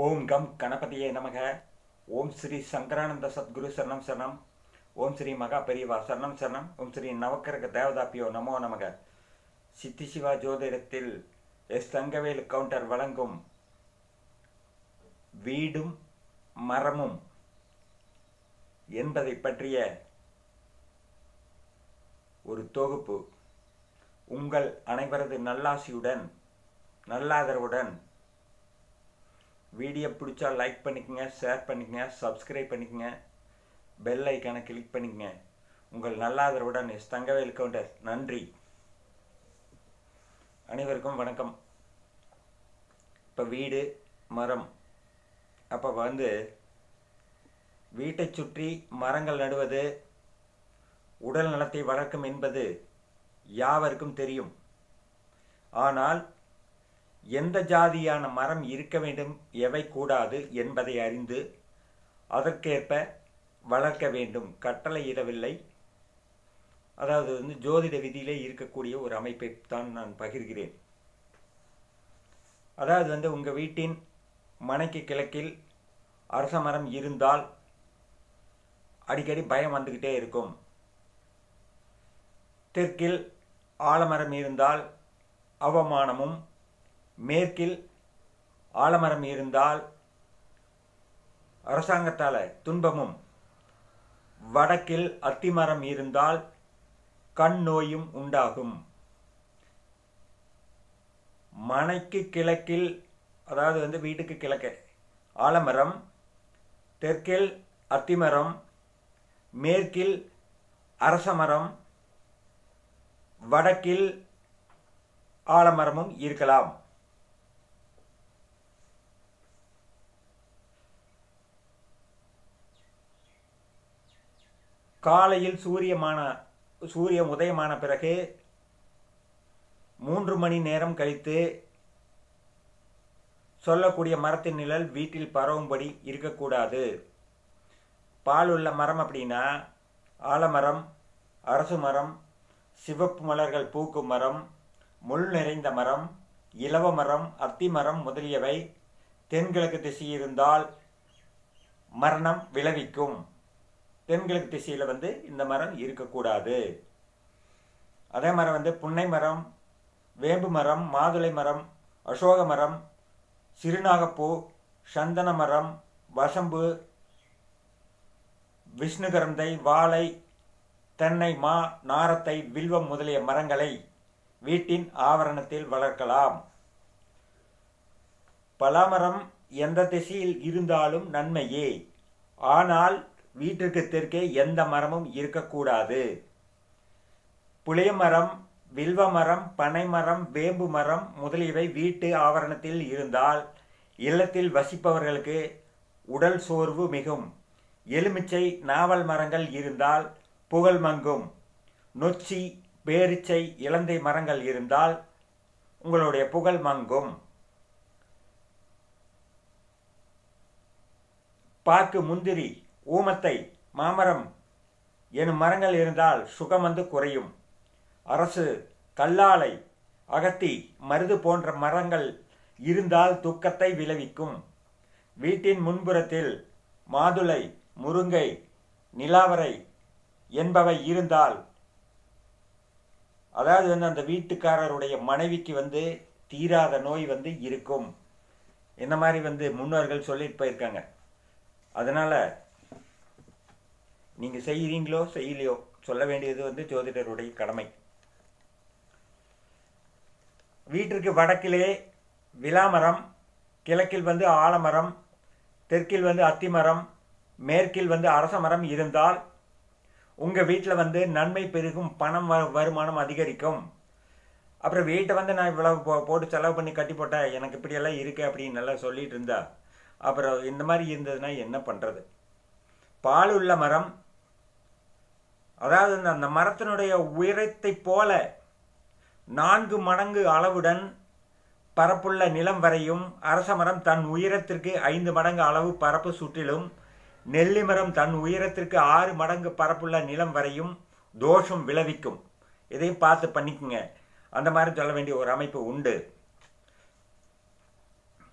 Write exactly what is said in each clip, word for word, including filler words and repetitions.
ஓம் come கணபதியே நமக. ஓம் ஸ்ரீ சங்கரானந்த சத்குரு சரணம் சரணம். ஓம் ஸ்ரீ மகா பெரியவா சரணம் சரணம். ஓம் ஸ்ரீ நவக்கரக தேவதாப்பியோ நமோ நமக. சித்தி சிவா ஜோதிடத்தில் எஸ் தங்கவேலு கவுண்டர் வழங்கும் வீடும் மரமும் என்பதை பற்றிய ஒரு தொகுப்பு. உங்கள் அனைவரது நல்லாசியுடன் நல்லாதரவுடன் வீடியோ பிடிச்சா லைக் பண்ணிக்கங்க, ஷேர் பண்ணிக்கங்க, சப்ஸ்கிரைப் பண்ணிக்கங்க, பெல் ஐக்கானை கிளிக் பண்ணிக்கங்க. உங்கள் நல்லாதரவுடன் எஸ் தங்கவேலு கவுண்டர். நன்றி. அனைவருக்கும் வணக்கம். இப்போ வீடு மரம், அப்போ வந்து வீட்டை சுற்றி மரங்கள் நடுவது உடல் நலத்தை வளர்க்கும் என்பது யாவருக்கும் தெரியும். ஆனால் எந்த ஜாதியான மரம் இருக்க வேண்டும், எவை கூடாது என்பதை அறிந்து அதற்கேற்ப வளர்க்க வேண்டும். கட்டளையிடவில்லை. அதாவது வந்து ஜோதிட விதியிலே இருக்கக்கூடிய ஒரு அமைப்பை தான் நான் பகிர்கிறேன். அதாவது வந்து உங்கள் வீட்டின் மனைக்கு கிழக்கில் அரச மரம் இருந்தால் அடிக்கடி பயம் வந்துக்கிட்டே இருக்கும். தெற்கில் ஆலமரம் இருந்தால் அவமானமும், மேற்கில் ஆலமரம் இருந்தால் அரசாங்கத்தால் துன்பமும், வடக்கில் அத்திமரம் இருந்தால் கண் நோயும் உண்டாகும். மனைக்கு கிழக்கில், அதாவது வந்து வீட்டுக்கு கிழக்கு ஆலமரம், தெற்கில் அத்திமரம், மேற்கில் அரசமரம், வடக்கில் ஆலமரமும் இருக்கலாம். காலையில் சூரியமான சூரியன் உதயமான பிறகு மூன்று மணி நேரம் கழித்து சொல்லக்கூடிய மரத்தின் நிழல் வீட்டில் பரவும்படி இருக்கக்கூடாது. பால் உள்ள மரம் அப்படின்னா ஆலமரம், அரசு மரம், சிவப்பு மலர்கள் பூக்கும் மரம், முள் நிறைந்த மரம், இலவ மரம், அத்தி மரம் முதலியவை தென்கிழக்கு திசை இருந்தால் மரணம் விளைவிக்கும். தென்கிழக்கு திசையில் வந்து இந்த மரம் இருக்கக்கூடாது. அதே மரம் வந்து புன்னை மரம், வேம்பு மரம், மாதுளை மரம், அசோக மரம், சிறுநாகப்பூ, சந்தன மரம், வசம்பு, விஷ்ணுகரந்தை, வாழை, தென்னை, மா, நாரத்தை, வில்வம் முதலிய மரங்களை வீட்டின் ஆவரணத்தில் வளர்க்கலாம். பலாமரம் எந்த திசையில் இருந்தாலும் நன்மையே. ஆனால் வீட்டிற்கு தெற்கே எந்த மரமும் இருக்கக்கூடாது. புளிய மரம், வில்வ மரம், பனை மரம், வேம்பு மரம் முதலியவை வீட்டு ஆவரணத்தில் இருந்தால் இல்லத்தில் வசிப்பவர்களுக்கு உடல் சோர்வு மிகும். எலுமிச்சை, நாவல் மரங்கள் இருந்தால் புகழ் மங்கும். நொச்சி, பேரிச்சை, இலந்தை மரங்கள் இருந்தால் உங்களுடைய புகழ் மங்கும். பாக்கு, முந்திரி, ஊமத்தை, மாமரம் எனும் மரங்கள் இருந்தால் சுகம் வந்து குறையும். அரசு, கல்லாலை, அகத்தி, மருது போன்ற மரங்கள் இருந்தால் துக்கத்தை விளைவிக்கும். வீட்டின் முன்புறத்தில் மாதுளை, முருங்கை, நிலாவரை என்பவை இருந்தால், அதாவது வந்து அந்த வீட்டுக்காரருடைய மனைவிக்கு வந்து தீராத நோய் வந்து இருக்கும். இந்த மாதிரி வந்து முன்னோர்கள் சொல்லிட்டு போயிருக்காங்க. அதனால் நீங்கள் செய்கிறீங்களோ செய்யலையோ சொல்ல வேண்டியது வந்து ஜோதிடருடைய கடமை. வீட்டிற்கு வடக்கிலே விலாமரம், கிழக்கில் வந்து ஆலமரம், தெற்கில் வந்து அத்திமரம், மேற்கில் வந்து அரச மரம் இருந்தால் உங்கள் வீட்டில் வந்து நன்மை பெருகும், பணம் வருமானம் அதிகரிக்கும். அப்புறம் வீட்டை வந்து நான் இவ்வளவு போ போட்டு செலவு பண்ணி கட்டி போட்டேன், எனக்கு இப்படியெல்லாம் இருக்குது அப்படின்னு நல்லா சொல்லிட்டு இருந்தா அப்புறம் இந்த மாதிரி இருந்ததுன்னா என்ன பண்ணுறது? பால் உள்ள மரம், அதாவது அந்த மரத்தினுடைய உயரத்தை போல நான்கு மடங்கு அளவுடன் பரப்புள்ள நிலம் வரையும், அரச மரம் தன் உயரத்திற்கு ஐந்து மடங்கு அளவு பரப்பு சுற்றிலும், நெல்லி மரம் தன் உயரத்திற்கு ஆறு மடங்கு பரப்புள்ள நிலம் வரையும் தோஷம் விளைவிக்கும். இதையும் பார்த்து பண்ணிக்குங்க. அந்த மாதிரி சொல்ல வேண்டிய ஒரு அமைப்பு உண்டு.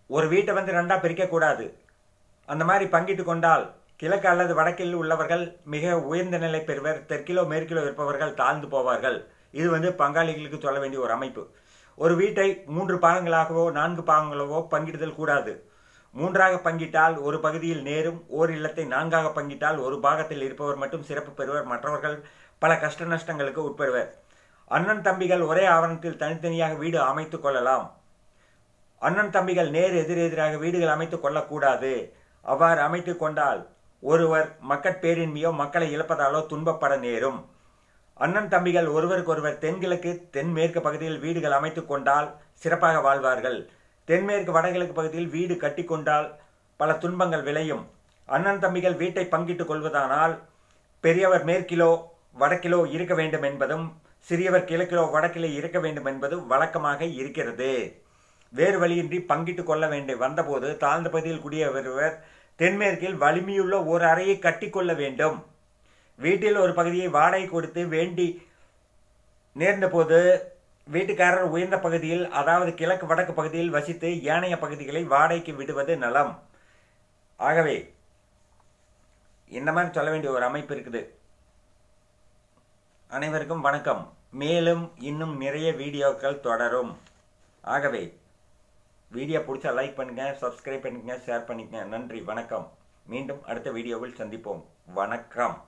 ஒரு வீட்டை வந்து ரெண்டாக பிரிக்கக்கூடாது. அந்த மாதிரி பங்கிட்டு கொண்டால் கிழக்கு அல்லது வடக்கில் உள்ளவர்கள் மிக உயர்ந்த நிலை பெறுவர், தெற்கிலோ மேற்கிலோ இருப்பவர்கள் தாழ்ந்து போவார்கள். இது வந்து பங்காளிகளுக்கு சொல்ல வேண்டிய ஒரு அமைப்பு. ஒரு வீட்டை மூன்று பாகங்களாகவோ நான்கு பாகங்களாகவோ பங்கிடுதல் கூடாது. மூன்றாக பங்கிட்டால் ஒரு பகுதியில் நேரும், ஓர் இல்லத்தை நான்காக பங்கிட்டால் ஒரு பாகத்தில் இருப்பவர் மட்டும் சிறப்பு பெறுவர், மற்றவர்கள் பல கஷ்ட நஷ்டங்களுக்கு உட்படுவர். அண்ணன் தம்பிகள் ஒரே ஆவரணத்தில் தனித்தனியாக வீடு அமைத்து கொள்ளலாம். அண்ணன் தம்பிகள் நேர் எதிரெதிராக வீடுகள் அமைத்து கொள்ளக்கூடாது. அவ்வாறு அமைத்து கொண்டால் ஒருவர் மக்கட்பேரின்மையோ மக்களை இழப்பதாலோ துன்பப்பட நேரும். அண்ணன் தம்பிகள் ஒருவருக்கொருவர் தென்கிழக்கு தென்மேற்கு பகுதியில் வீடுகள் அமைத்து கொண்டால் சிறப்பாக வாழ்வார்கள். தென்மேற்கு வடகிழக்கு பகுதியில் வீடு கட்டி கொண்டால் பல துன்பங்கள் விளையும். அண்ணன் தம்பிகள் வீட்டை பங்கிட்டுக் கொள்வதானால் பெரியவர் மேற்கிலோ வடக்கிலோ இருக்க வேண்டும் என்பதும் சிறியவர் கிழக்கிலோ வடக்கிலோ இருக்க வேண்டும் என்பதும் வழக்கமாக இருக்கிறது. வேறு வழியின்றி பங்கிட்டு கொள்ள வேண்டி வந்தபோது தாழ்ந்த பகுதியில் குடியவர் தென்மேற்கில் வலிமையுள்ள ஒரு அறையை கட்டிக்கொள்ள வேண்டும். வீட்டில் ஒரு பகுதியை வாடகை கொடுத்து வேண்டி நேர்ந்த போது வீட்டுக்காரர் உயர்ந்த பகுதியில் அதாவது கிழக்கு வடக்கு பகுதியில் வசித்து ஏனைய பகுதிகளை வாடகைக்கு விடுவது நலம். ஆகவே இந்த மாதிரி சொல்ல வேண்டிய ஒரு அமைப்பு இருக்குது. அனைவருக்கும் வணக்கம். மேலும் இன்னும் நிறைய வீடியோக்கள் தொடரும். ஆகவே வீடியோ பிடிச்சா லைக் பண்ணுங்க, சப்ஸ்கிரைப் பண்ணுங்க, ஷேர் பண்ணிக்கங்க. நன்றி, வணக்கம். மீண்டும் அடுத்த வீடியோவில் சந்திப்போம். வணக்கம்.